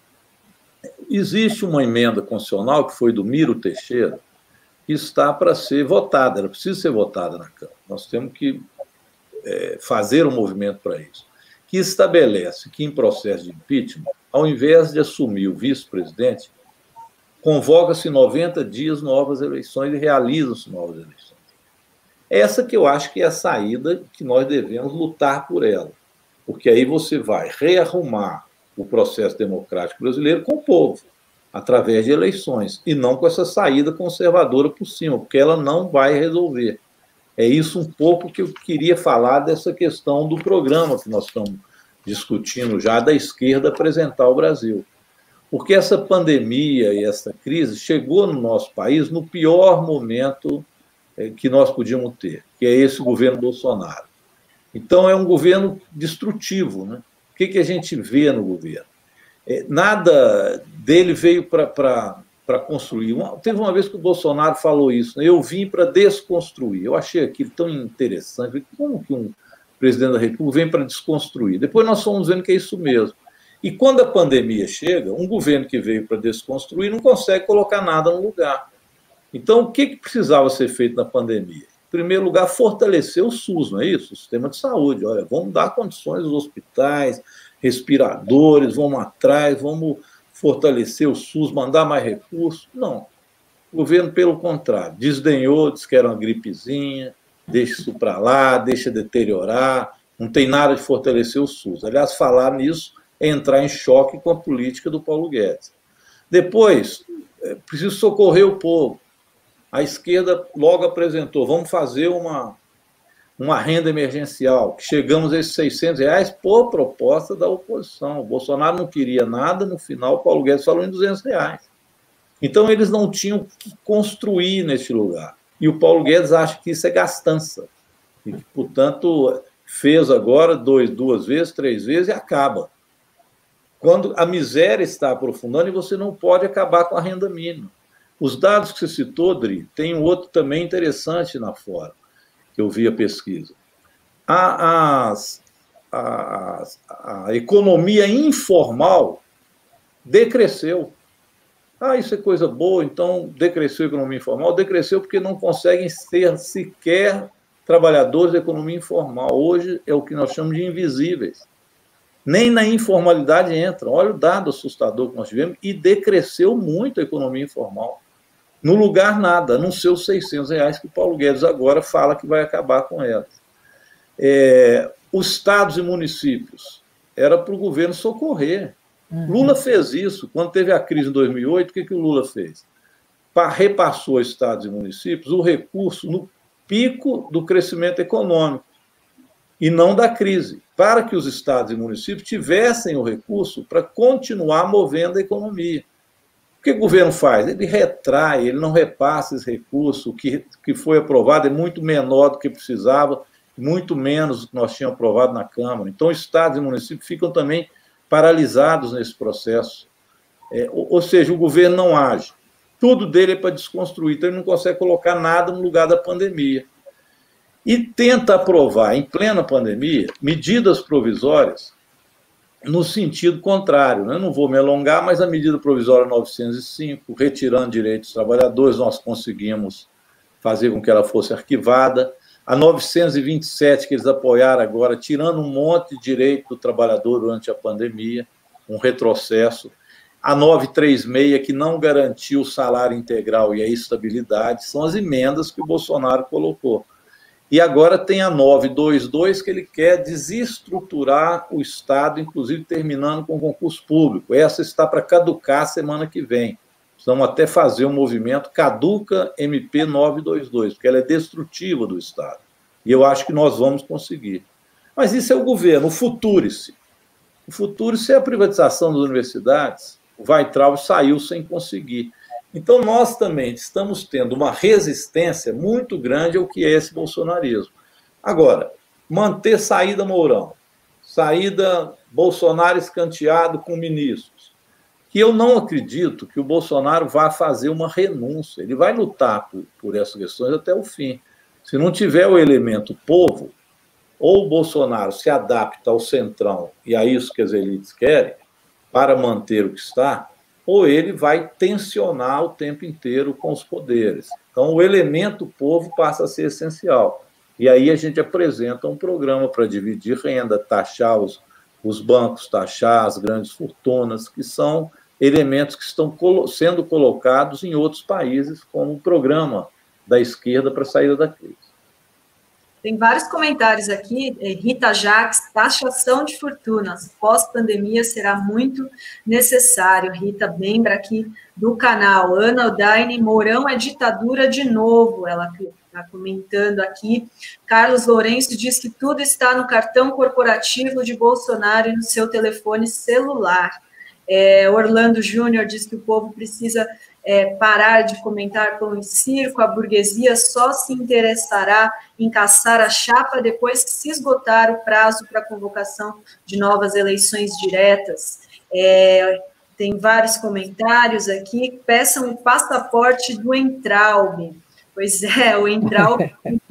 Existe uma emenda constitucional que foi do Miro Teixeira, que está para ser votada, ela precisa ser votada na Câmara. Nós temos que fazer um movimento para isso, que estabelece que, em processo de impeachment, ao invés de assumir o vice-presidente, convoca-se 90 dias novas eleições e realizam-se novas eleições. Essa que eu acho que é a saída que nós devemos lutar por ela, porque aí você vai rearrumar o processo democrático brasileiro com o povo, através de eleições, e não com essa saída conservadora por cima, porque ela não vai resolver. É isso um pouco que eu queria falar dessa questão do programa que nós estamos discutindo já, da esquerda apresentar ao Brasil. Porque essa pandemia e essa crise chegou no nosso país no pior momento que nós podíamos ter, que é esse governo Bolsonaro. Então, é um governo destrutivo, né? O que a gente vê no governo? Nada dele veio para construir. Teve uma vez que o Bolsonaro falou isso, né? Eu vim para desconstruir. Eu achei aquilo tão interessante. Como que um presidente da República vem para desconstruir? Depois nós fomos vendo que é isso mesmo. E quando a pandemia chega, um governo que veio para desconstruir não consegue colocar nada no lugar. Então, o que precisava ser feito na pandemia? Em primeiro lugar, fortalecer o SUS, não é isso? O sistema de saúde. Olha, vamos dar condições aos hospitais, respiradores, vamos atrás, vamos fortalecer o SUS, mandar mais recursos. Não. O governo, pelo contrário, desdenhou, disse que era uma gripezinha, deixa isso para lá, deixa deteriorar, não tem nada de fortalecer o SUS. Aliás, falar nisso é entrar em choque com a política do Paulo Guedes. Depois, preciso socorrer o povo. A esquerda logo apresentou, vamos fazer uma renda emergencial, que chegamos a esses R$600 por proposta da oposição. O Bolsonaro não queria nada, no final o Paulo Guedes falou em R$200. Então, eles não tinham que construir neste lugar. E o Paulo Guedes acha que isso é gastança. E que, portanto, fez agora duas vezes, 3 vezes e acaba. Quando a miséria está aprofundando e você não pode acabar com a renda mínima. Os dados que você citou, Dri, tem um outro também interessante na fora, que eu vi a pesquisa. a economia informal decresceu. Isso é coisa boa, então decresceu a economia informal? Decresceu porque não conseguem ser sequer trabalhadores da economia informal. Hoje é o que nós chamamos de invisíveis. Nem na informalidade entram. Olha o dado assustador que nós tivemos, e decresceu muito a economia informal. No lugar, nada, a não ser os R$600 que o Paulo Guedes agora fala que vai acabar com elas. Os estados e municípios, era para o governo socorrer. Lula fez isso. Quando teve a crise em 2008, o que o Lula fez? Repassou a estados e municípios o recurso no pico do crescimento econômico e não da crise, para que os estados e municípios tivessem o recurso para continuar movendo a economia. O que o governo faz? Ele retrai, ele não repassa esse recurso, o que foi aprovado é muito menor do que precisava, muito menos do que nós tínhamos aprovado na Câmara. Então, estados e municípios ficam também paralisados nesse processo. Ou seja, o governo não age. Tudo dele é para desconstruir, então ele não consegue colocar nada no lugar da pandemia. E tenta aprovar, em plena pandemia, medidas provisórias no sentido contrário. Eu não vou me alongar, mas a medida provisória 905, retirando direitos dos trabalhadores, nós conseguimos fazer com que ela fosse arquivada. A 927, que eles apoiaram agora, tirando um monte de direito do trabalhador durante a pandemia, um retrocesso. A 936, que não garantiu o salário integral e a estabilidade, são as emendas que o Bolsonaro colocou. E agora tem a 922, que ele quer desestruturar o Estado, inclusive terminando com o concurso público. Essa está para caducar semana que vem. Vamos até fazer um movimento Caduca MP 922, porque ela é destrutiva do Estado. E eu acho que nós vamos conseguir. Mas isso é o governo, o Futurice. O Futurice é a privatização das universidades. O Weintraub saiu sem conseguir. Então, nós também estamos tendo uma resistência muito grande ao que é esse bolsonarismo. Agora, manter saída Mourão, saída Bolsonaro escanteado com ministros, que eu não acredito que o Bolsonaro vá fazer uma renúncia. Ele vai lutar por essas questões até o fim. Se não tiver o elemento povo, ou o Bolsonaro se adapta ao centrão, e a isso que as elites querem, para manter o que está, ou ele vai tensionar o tempo inteiro com os poderes. Então, o elemento povo passa a ser essencial. E aí a gente apresenta um programa para dividir renda, taxar os bancos, taxar as grandes fortunas, que são elementos que estão sendo colocados em outros países como um programa da esquerda para a saída da crise. Tem vários comentários aqui. Rita Jacques, taxação de fortunas, pós-pandemia será muito necessário. Rita, membro aqui do canal. Ana Odaine, Mourão é ditadura de novo, ela está comentando aqui. Carlos Lourenço diz que tudo está no cartão corporativo de Bolsonaro e no seu telefone celular. Orlando Júnior diz que o povo precisa parar de comentar pão e circo, a burguesia só se interessará em caçar a chapa depois que se esgotar o prazo para a convocação de novas eleições diretas. Tem vários comentários aqui. Peçam o passaporte do Weintraub. Pois é, o Weintraub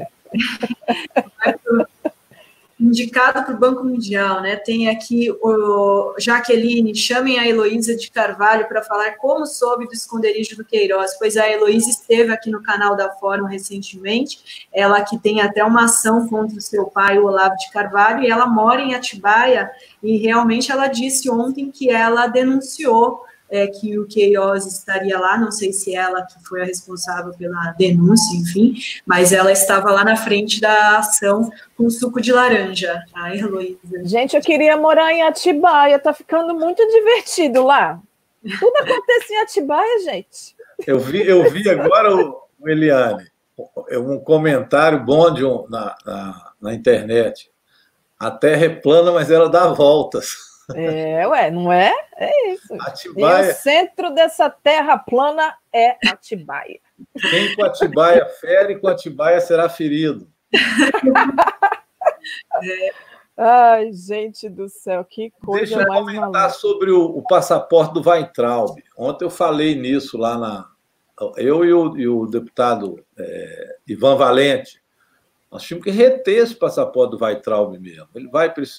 indicado para o Banco Mundial, né? Tem aqui o Jaqueline, chamem a Heloísa de Carvalho para falar como soube do esconderijo do Queiroz, pois a Heloísa esteve aqui no canal da Fórum recentemente, ela que tem até uma ação contra o seu pai, o Olavo de Carvalho, e ela mora em Atibaia, e realmente ela disse ontem que ela denunciou que o Queiroz estaria lá, não sei se ela que foi a responsável pela denúncia, enfim, mas ela estava lá na frente da ação com suco de laranja, a Heloísa. Gente, eu queria morar em Atibaia, tá ficando muito divertido lá. Tudo acontece em Atibaia, gente. Eu vi agora, Eliane, um comentário bom na internet. A Terra é plana, mas ela dá voltas. Não é? É isso. Atibaia... E o centro dessa terra plana é Atibaia. Quem com Atibaia fere, com Atibaia será ferido. Ai, gente do céu, que coisa mais maluca. Deixa eu comentar sobre o passaporte do Weintraub. Ontem eu falei nisso lá eu e o deputado Ivan Valente. Nós tínhamos que reter esse passaporte do Weintraub mesmo. Ele vai para esse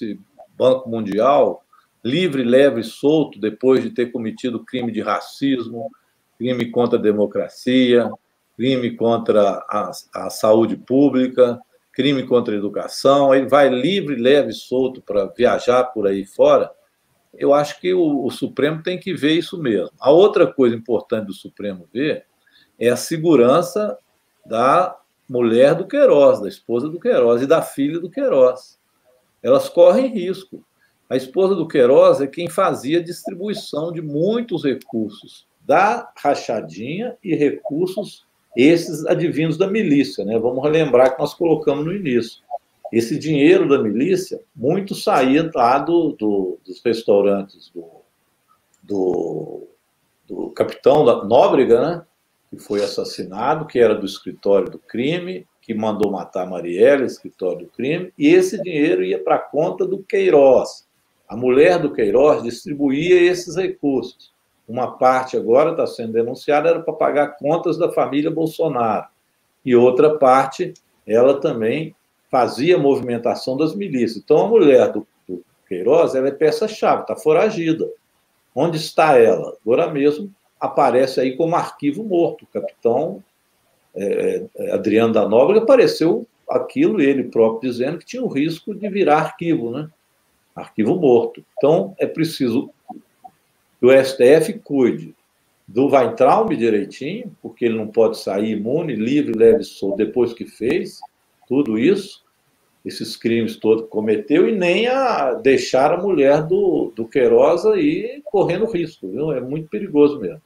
Banco Mundial, livre, leve e solto, depois de ter cometido crime de racismo, crime contra a democracia, crime contra a saúde pública, crime contra a educação, ele vai livre, leve e solto para viajar por aí fora. Eu acho que o Supremo tem que ver isso mesmo. A outra coisa importante do Supremo ver é a segurança da mulher do Queiroz, da esposa do Queiroz e da filha do Queiroz. Elas correm risco. A esposa do Queiroz é quem fazia a distribuição de muitos recursos da rachadinha e recursos esses advindos da milícia, né? Vamos relembrar que nós colocamos no início. Esse dinheiro da milícia, muito saía lá dos restaurantes do capitão da Nóbrega, né? Que foi assassinado, que era do escritório do crime, que mandou matar Marielle, escritório do crime, e esse dinheiro ia para a conta do Queiroz. A mulher do Queiroz distribuía esses recursos. Uma parte agora está sendo denunciada, era para pagar contas da família Bolsonaro. E outra parte, ela também fazia a movimentação das milícias. Então, a mulher do Queiroz, ela é peça-chave, está foragida. Onde está ela? Agora mesmo aparece aí como arquivo morto. O capitão Adriano da Nóbrega apareceu aquilo, ele próprio dizendo que tinha o risco de virar arquivo, né? Arquivo morto. Então, é preciso que o STF cuide do Weintraub direitinho, porque ele não pode sair imune, livre, leve e solto, depois que fez tudo isso, esses crimes todos que cometeu, e nem a deixar a mulher do Queiroz aí correndo risco, viu? É muito perigoso mesmo.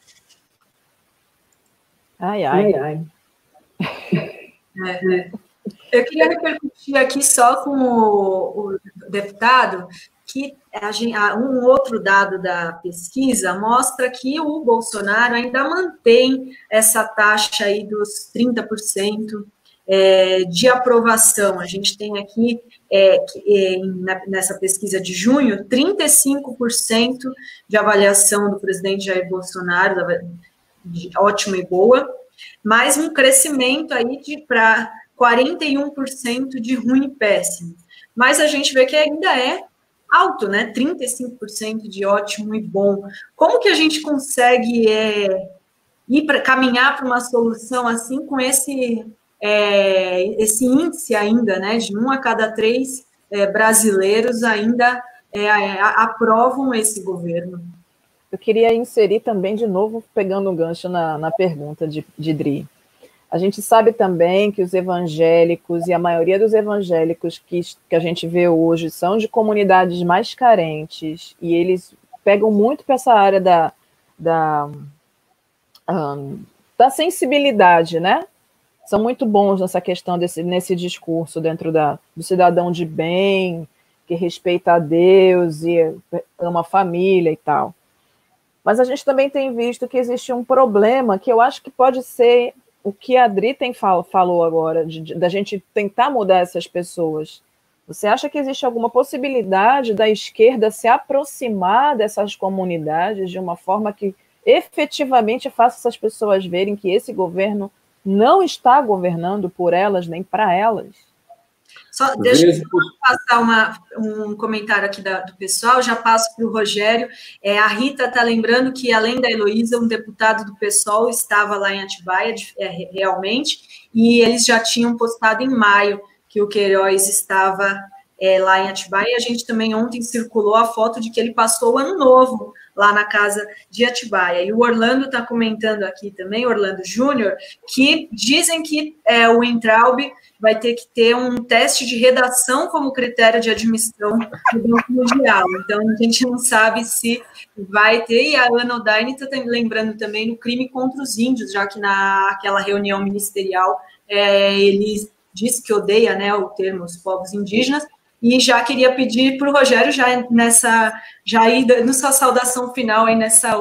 Ai, ai, ai. Eu queria repercutir aqui só com o deputado que um outro dado da pesquisa mostra que o Bolsonaro ainda mantém essa taxa aí dos 30% de aprovação. A gente tem aqui, nessa pesquisa de junho, 35% de avaliação do presidente Jair Bolsonaro, de ótima e boa, mais um crescimento aí para 41% de ruim e péssimo. Mas a gente vê que ainda é alto, né? 35% de ótimo e bom. Como que a gente consegue caminhar para uma solução assim com esse índice ainda, né? De 1 a cada 3 brasileiros ainda aprovam esse governo? Eu queria inserir também, de novo, pegando um gancho na pergunta de Dri. A gente sabe também que os evangélicos, e a maioria dos evangélicos que a gente vê hoje, são de comunidades mais carentes, e eles pegam muito para essa área da sensibilidade, né? São muito bons nessa questão, nesse discurso dentro do cidadão de bem, que respeita a Deus e ama a família e tal. Mas a gente também tem visto que existe um problema que eu acho que pode ser o que a Adri falou agora, da gente tentar mudar essas pessoas. Você acha que existe alguma possibilidade da esquerda se aproximar dessas comunidades de uma forma que efetivamente faça essas pessoas verem que esse governo não está governando por elas nem para elas? Só deixa eu passar um comentário aqui do pessoal, já passo para o Rogério. A Rita está lembrando que, além da Heloísa, um deputado do PSOL estava lá em Atibaia, realmente, e eles já tinham postado em maio que o Queiroz estava lá em Atibaia, e a gente também ontem circulou a foto de que ele passou o ano novo lá na casa de Atibaia. E o Orlando está comentando aqui também, Orlando Júnior, que dizem que o Weintraub vai ter que ter um teste de redação como critério de admissão do Banco Mundial. Então, a gente não sabe se vai ter. E a Ana Odaine está lembrando também do crime contra os índios, já que naquela reunião ministerial ele disse que odeia, né, o termo os povos indígenas. E já queria pedir para o Rogério, já ir na sua saudação final aí nessa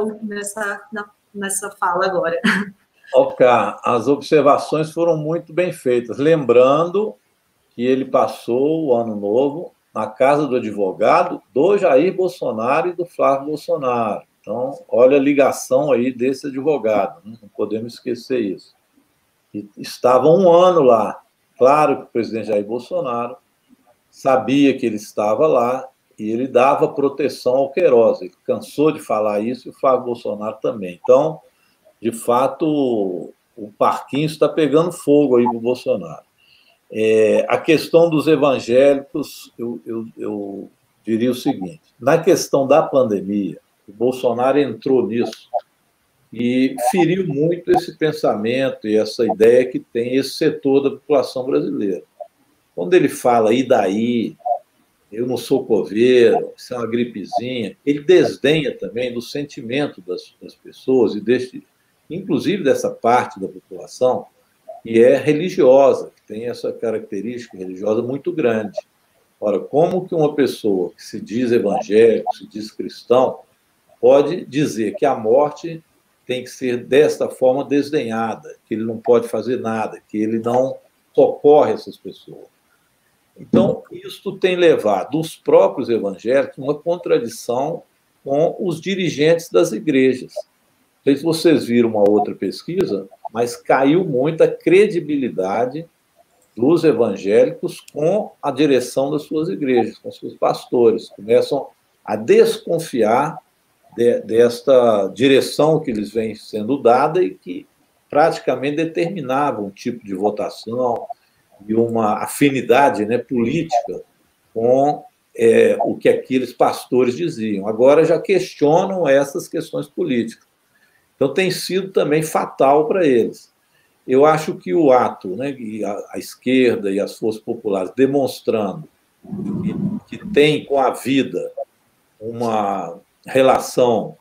fala agora. Ok, as observações foram muito bem feitas. Lembrando que ele passou o ano novo na casa do advogado do Jair Bolsonaro e do Flávio Bolsonaro. Então, olha a ligação aí desse advogado, né? Não podemos esquecer isso. E estava um ano lá. Claro que o presidente Jair Bolsonaro sabia que ele estava lá e ele dava proteção ao Queiroz. Ele cansou de falar isso e o Flávio Bolsonaro também. Então, de fato, o parquinho está pegando fogo aí para o Bolsonaro. A questão dos evangélicos, eu diria o seguinte: na questão da pandemia, o Bolsonaro entrou nisso e feriu muito esse pensamento e essa ideia que tem esse setor da população brasileira. Quando ele fala, e daí, eu não sou coveiro, isso é uma gripezinha, ele desdenha também do sentimento das pessoas, e inclusive dessa parte da população que é religiosa, que tem essa característica religiosa muito grande. Ora, como que uma pessoa que se diz evangélico, se diz cristão, pode dizer que a morte tem que ser desta forma desdenhada, que ele não pode fazer nada, que ele não socorre essas pessoas? Então, isso tem levado os próprios evangélicos a uma contradição com os dirigentes das igrejas. Não sei se vocês viram uma outra pesquisa, mas caiu muito a credibilidade dos evangélicos com a direção das suas igrejas, com seus pastores. Começam a desconfiar desta direção que lhes vem sendo dada e que praticamente determinava um tipo de votação e uma afinidade, né, política com o que aqueles pastores diziam. Agora já questionam essas questões políticas. Então tem sido também fatal para eles. Eu acho que o ato, né, e a esquerda e as forças populares demonstrando que tem com a vida uma relação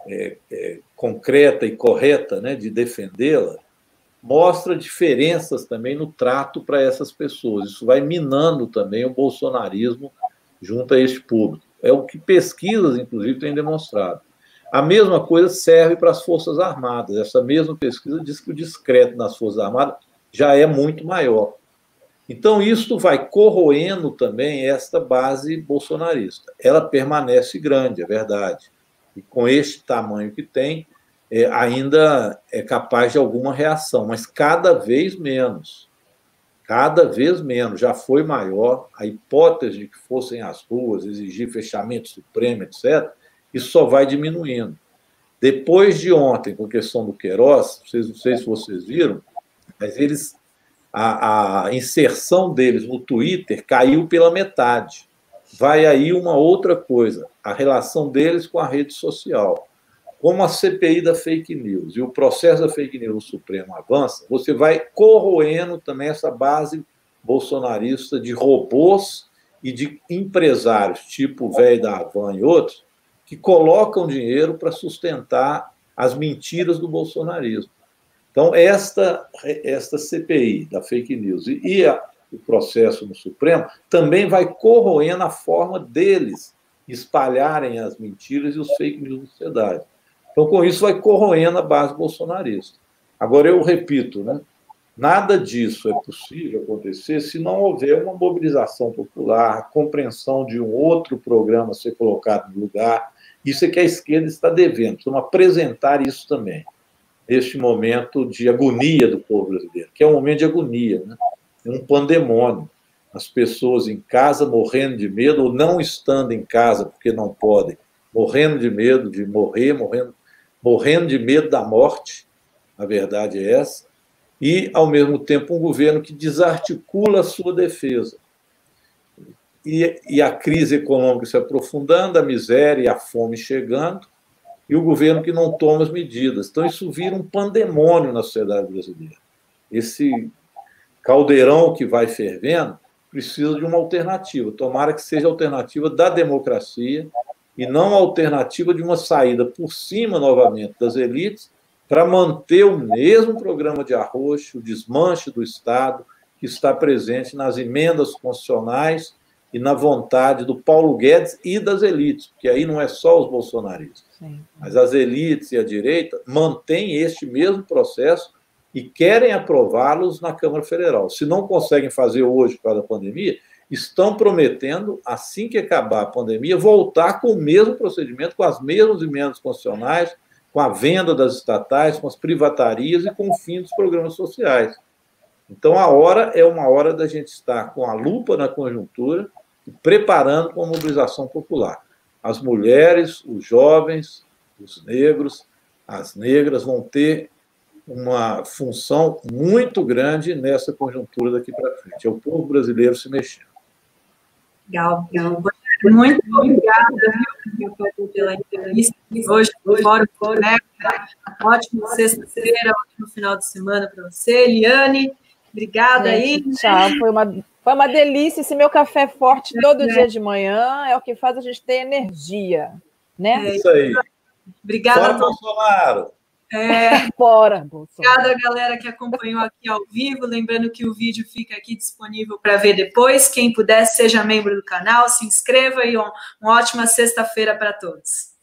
concreta e correta, né, de defendê-la, mostra diferenças também no trato para essas pessoas. Isso vai minando também o bolsonarismo junto a este público. É o que pesquisas, inclusive, têm demonstrado. A mesma coisa serve para as Forças Armadas. Essa mesma pesquisa diz que o descrédito nas Forças Armadas já é muito maior. Então, isso vai corroendo também esta base bolsonarista. Ela permanece grande, é verdade. E com este tamanho que tem, ainda é capaz de alguma reação, mas cada vez menos. Cada vez menos. Já foi maior. A hipótese de que fossem às ruas exigir fechamento supremo, etc., isso só vai diminuindo. Depois de ontem, com a questão do Queiroz, não sei se vocês viram, mas a inserção deles no Twitter caiu pela metade. Vai aí uma outra coisa, a relação deles com a rede social. Como a CPI da fake news e o processo da fake news no Supremo avança, você vai corroendo também essa base bolsonarista de robôs e de empresários, tipo o velho da Havan e outros, que colocam dinheiro para sustentar as mentiras do bolsonarismo. Então, esta CPI da fake news e o processo no Supremo também vai corroendo a forma deles espalharem as mentiras e os fake news na sociedade. Então, com isso, vai corroendo a base bolsonarista. Agora, eu repito, né? Nada disso é possível acontecer se não houver uma mobilização popular, a compreensão de um outro programa ser colocado no lugar. Isso é que a esquerda está devendo. Precisamos apresentar isso também, neste momento de agonia do povo brasileiro, que é um momento de agonia, né? É um pandemônio. As pessoas em casa morrendo de medo, ou não estando em casa porque não podem, morrendo de medo de morrer, morrendo de medo da morte, a verdade é essa, e, ao mesmo tempo, um governo que desarticula a sua defesa. E a crise econômica se aprofundando, a miséria e a fome chegando, e o governo que não toma as medidas. Então, isso vira um pandemônio na sociedade brasileira. Esse caldeirão que vai fervendo precisa de uma alternativa. Tomara que seja a alternativa da democracia e não a alternativa de uma saída por cima, novamente, das elites para manter o mesmo programa de arroxo, o desmanche do Estado que está presente nas emendas constitucionais e na vontade do Paulo Guedes e das elites, porque aí não é só os bolsonaristas, sim, mas as elites e a direita mantêm este mesmo processo e querem aprová-los na Câmara Federal. Se não conseguem fazer hoje por causa da pandemia, estão prometendo, assim que acabar a pandemia, voltar com o mesmo procedimento, com as mesmas emendas constitucionais, com a venda das estatais, com as privatarias e com o fim dos programas sociais. Então, a hora é uma hora da gente estar com a lupa na conjuntura preparando para a mobilização popular. As mulheres, os jovens, os negros, as negras vão ter uma função muito grande nessa conjuntura daqui para frente. É o povo brasileiro se mexendo. Legal, legal. Muito obrigada, viu, pela entrevista hoje no Fórum Conecta. Ótima sexta-feira, ótimo final de semana para você, Eliane. Obrigada aí. Tchau, foi uma delícia. Esse meu café forte todo dia de manhã é o que faz a gente ter energia, né? É isso aí. Obrigada. Fora Bolsonaro. Fora, Bolsonaro. Obrigada, galera que acompanhou aqui ao vivo. Lembrando que o vídeo fica aqui disponível para ver depois. Quem puder, seja membro do canal, se inscreva e uma ótima sexta-feira para todos.